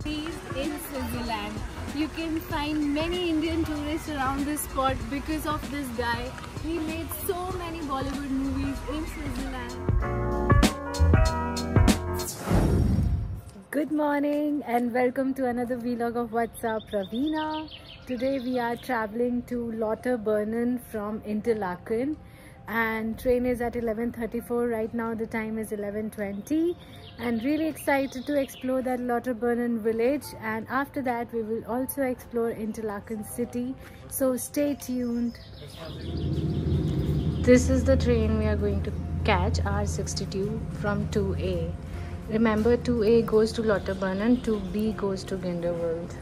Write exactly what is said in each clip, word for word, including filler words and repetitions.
In Switzerland. You can find many Indian tourists around this spot because of this guy. He made so many Bollywood movies in Switzerland. Good morning and welcome to another vlog of What's Up, Raveena. Today we are traveling to Lauterbrunnen from Interlaken. And train is at eleven thirty-four. Right now the time is eleven twenty, and really excited to explore that Lauterbrunnen village, and after that we will also explore Interlaken city, so stay tuned. This is the train we are going to catch, R sixty-two from two A. Remember, two A goes to Lauterbrunnen, two B goes to Grindelwald.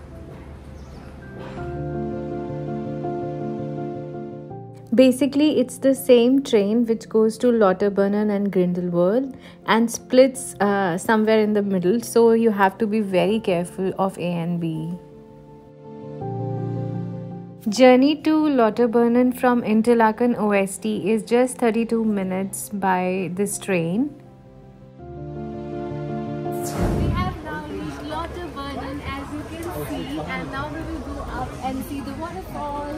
Basically, it's the same train which goes to Lauterbrunnen and Grindelwald and splits uh, somewhere in the middle. So you have to be very careful of A and B. Journey to Lauterbrunnen from Interlaken O S T is just thirty-two minutes by this train. We have now reached Lauterbrunnen, as you can see, and now we will go up and see the waterfalls.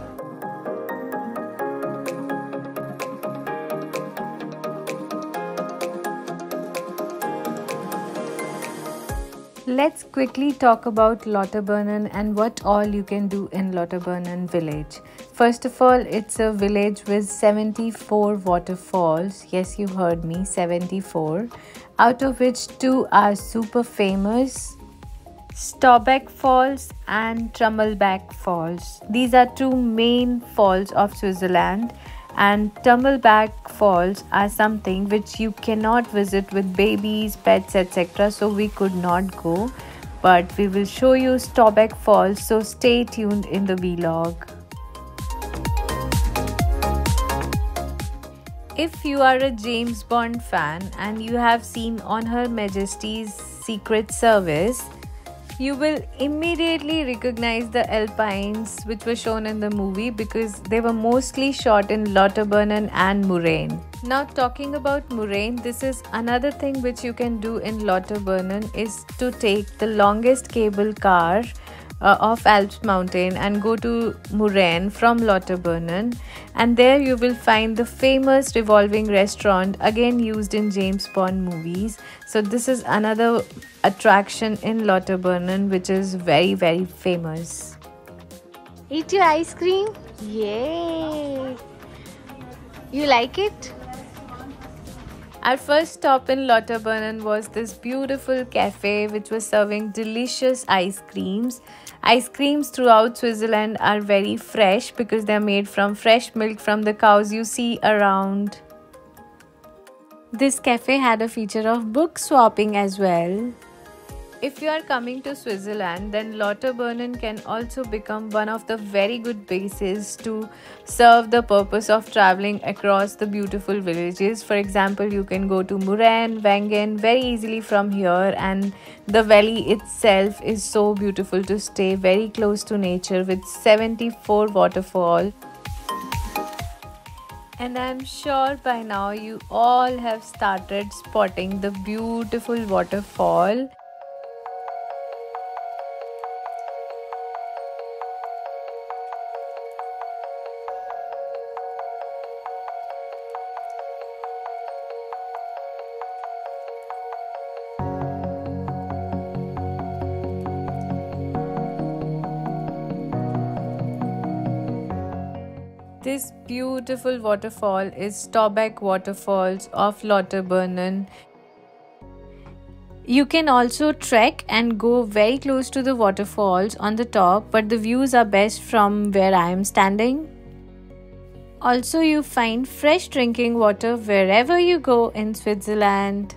Let's quickly talk about Lauterbrunnen and what all you can do in Lauterbrunnen village. First of all, it's a village with seventy-four waterfalls. Yes, you heard me, seventy-four. Out of which two are super famous. Staubeck Falls and Trummelbach Falls. These are two main falls of Switzerland. And Trummelbach Falls are something which you cannot visit with babies, pets, et cetera. So we could not go, but we will show you Staubeck Falls. So stay tuned in the vlog. If you are a James Bond fan and you have seen On Her Majesty's Secret Service, you will immediately recognize the Alpines which were shown in the movie because they were mostly shot in Lauterbrunnen and Moraine. Now talking about Moraine, this is another thing which you can do in Lauterbrunnen is to take the longest cable car uh, of Alps mountain and go to Moraine from Lauterbrunnen, and there you will find the famous revolving restaurant again used in James Bond movies. So this is another attraction in Lauterbrunnen which is very very famous. Eat your ice cream? Yay! You like it? Our first stop in Lauterbrunnen was this beautiful cafe which was serving delicious ice creams. Ice creams throughout Switzerland are very fresh because they are made from fresh milk from the cows you see around. This cafe had a feature of book swapping as well. If you are coming to Switzerland, then Lauterbrunnen can also become one of the very good bases to serve the purpose of traveling across the beautiful villages. For example, you can go to Moraine, Wengen very easily from here, and the valley itself is so beautiful to stay very close to nature with seventy-four waterfalls. And I'm sure by now you all have started spotting the beautiful waterfall. This beautiful waterfall is Staubeck Waterfalls of Lauterbrunnen. You can also trek and go very close to the waterfalls on the top, but the views are best from where I am standing. Also, you find fresh drinking water wherever you go in Switzerland.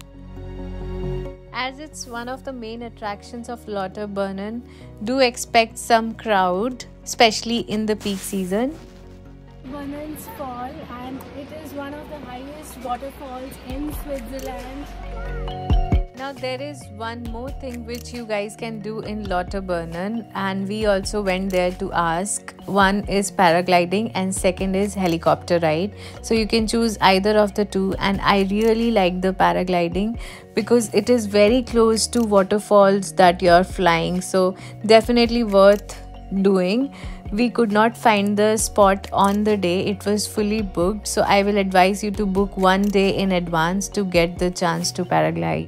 As it's one of the main attractions of Lauterbrunnen, do expect some crowd, especially in the peak season. Brunnen's Fall, and it is one of the highest waterfalls in Switzerland. Now there is one more thing which you guys can do in Lauterbrunnen, and we also went there to ask. One is paragliding and second is helicopter ride. So you can choose either of the two, and I really like the paragliding because it is very close to waterfalls that you're flying. So definitely worth doing. We could not find the spot on the day, it was fully booked, so I will advise you to book one day in advance to get the chance to paraglide.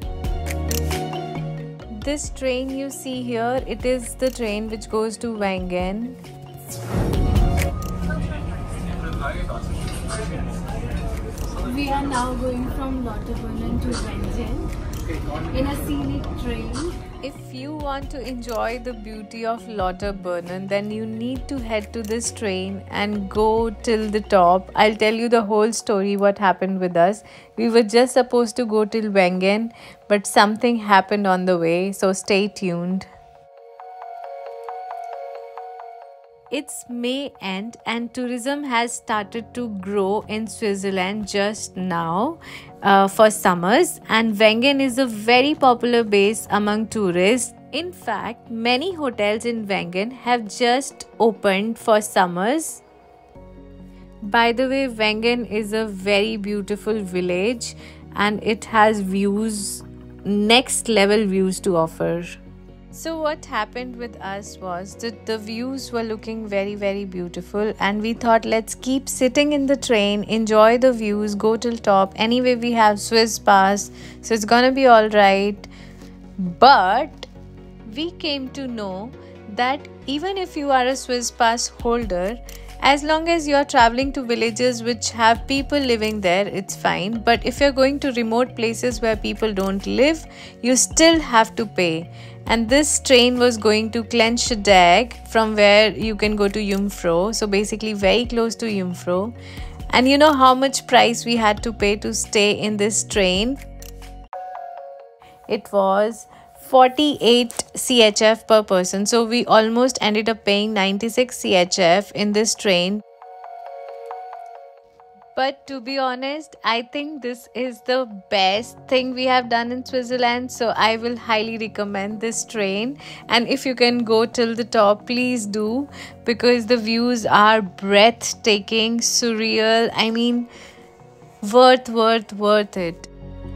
This train you see here, it is the train which goes to Wengen. We are now going from Lauterbrunnen to Wengen in a scenic train. If you want to enjoy the beauty of Lauterbrunnen, then you need to head to this train and go till the top. I'll tell you the whole story what happened with us. We were just supposed to go till Wengen, but something happened on the way, so stay tuned. It's May end and tourism has started to grow in Switzerland just now uh, for summers, and Wengen is a very popular base among tourists. In fact, many hotels in Wengen have just opened for summers. By the way, Wengen is a very beautiful village and it has views, next level views to offer. So what happened with us was that the views were looking very very beautiful, and we thought let's keep sitting in the train, enjoy the views, go till top. Anyway, we have Swiss pass, so it's gonna be all right. But we came to know that even if you are a Swiss pass holder, as long as you are traveling to villages which have people living there, it's fine. But if you're going to remote places where people don't live, you still have to pay. And this train was going to Klenschedeg, from where you can go to Jungfrau. So basically very close to Jungfrau. And you know how much price we had to pay to stay in this train? It was forty-eight C H F per person. So we almost ended up paying ninety-six C H F in this train. But to be honest, I think this is the best thing we have done in Switzerland. So I will highly recommend this train. And if you can go till the top, please do. Because the views are breathtaking, surreal. I mean, worth, worth, worth it.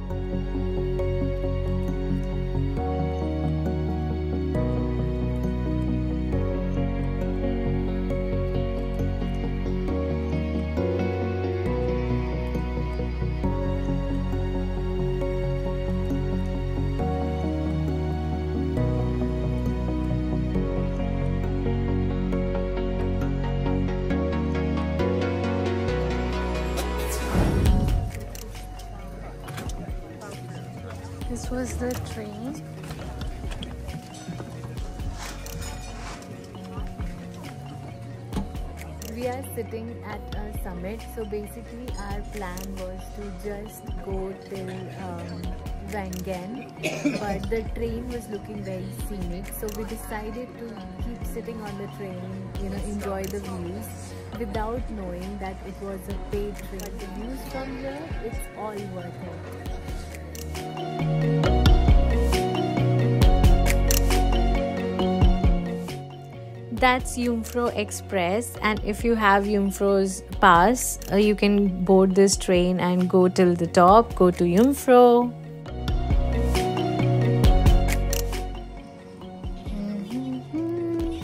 This was the train. We are sitting at a summit, so basically our plan was to just go till um, Wengen, but the train was looking very scenic, so we decided to keep sitting on the train, you know, enjoy the views without knowing that it was a paid train. The views from here, it's all worth it. That's Jungfrau Express, and if you have Jungfrau's pass, uh, you can board this train and go till the top, go to Jungfrau. Mm-hmm.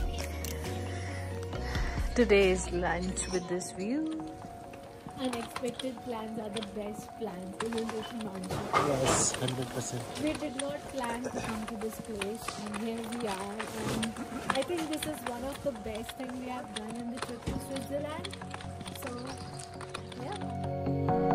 Today's lunch with this view. Unexpected plans are the best plans, isn't it, Himanshu? Yes, one hundred percent. We did not plan to come to this place, and here we are. And I think this is one of the best things we have done in the trip to Switzerland. So, yeah.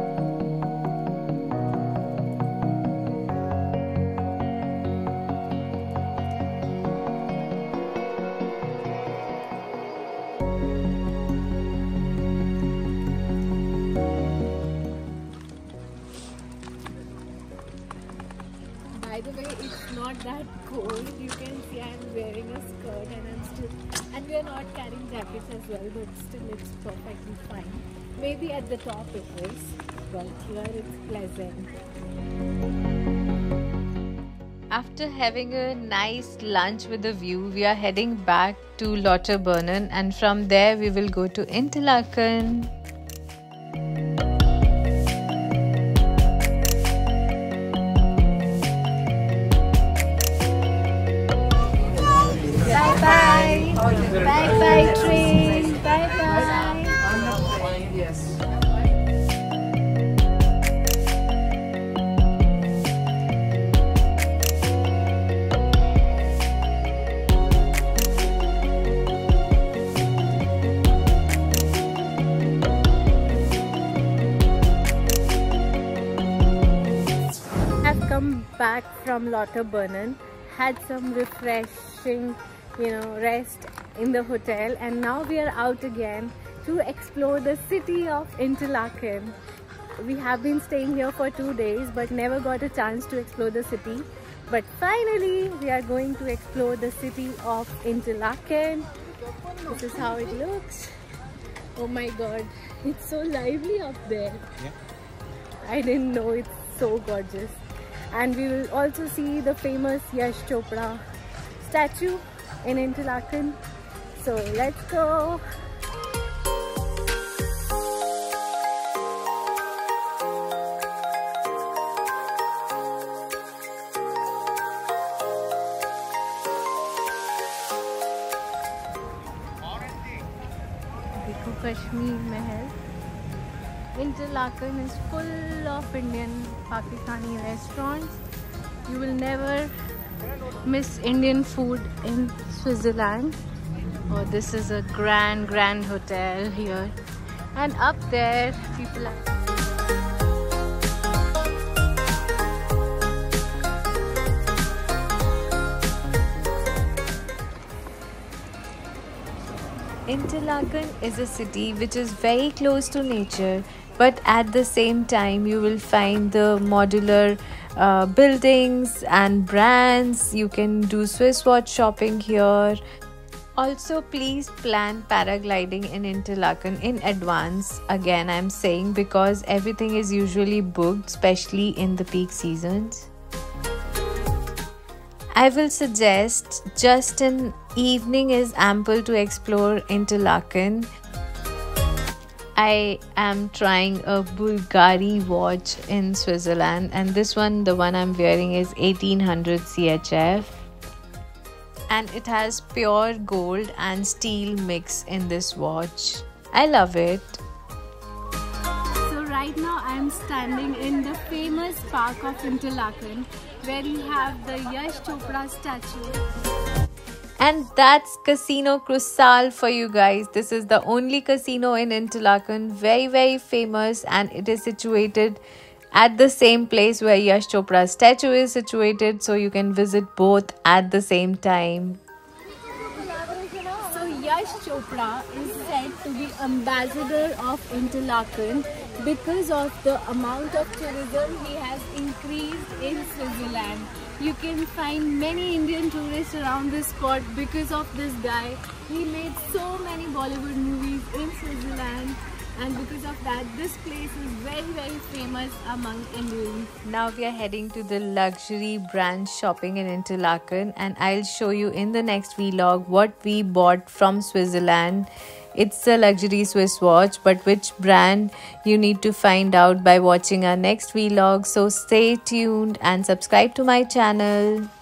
By the way, it's not that cold. You can see I'm wearing a skirt and I'm still, and we are not carrying jackets as well, but still it's perfectly fine. Maybe at the top it is, but here it's pleasant. After having a nice lunch with a view, we are heading back to Lauterbrunnen, and from there we will go to Interlaken. Bye bye. Bye bye train. Bye bye. Yes. Come back from Lauterbrunnen, had some refreshing, you know, rest in the hotel, and now we are out again to explore the city of Interlaken. We have been staying here for two days but never got a chance to explore the city. But finally, we are going to explore the city of Interlaken. This is how it looks. Oh my god, it's so lively up there. Yeah. I didn't know it's so gorgeous. And we will also see the famous Yash Chopra statue in Interlaken. So let's go! देखो कश्मीर महल. Interlaken is full of Indian Pakistani restaurants. You will never miss Indian food in Switzerland. Oh, this is a grand, grand hotel here. And up there, people are... Interlaken is a city which is very close to nature, but at the same time you will find the modular uh, buildings and brands. You can do Swiss watch shopping here. Also, please plan paragliding in Interlaken in advance. Again, I'm saying because everything is usually booked, especially in the peak seasons. I will suggest just an evening is ample to explore Interlaken. I am trying a Bulgari watch in Switzerland, and this one, the one I'm wearing, is eighteen hundred C H F, and it has pure gold and steel mix in this watch. I love it. So right now I am standing in the famous park of Interlaken, where you have the Yash Chopra statue. And that's Casino Crucial for you guys. This is the only casino in Interlaken, very very famous, and it is situated at the same place where Yash Chopra's statue is situated, so you can visit both at the same time. So Yash Chopra is said to be ambassador of Interlaken because of the amount of tourism he has increased in Switzerland. You can find many Indian tourists around this spot because of this guy. He made so many Bollywood movies in Switzerland, and because of that, this place is very very famous among Indians. Now we are heading to the luxury brand shopping in Interlaken, and I'll show you in the next vlog what we bought from Switzerland. It's a luxury Swiss watch, but which brand you need to find out by watching our next vlog. So stay tuned and subscribe to my channel.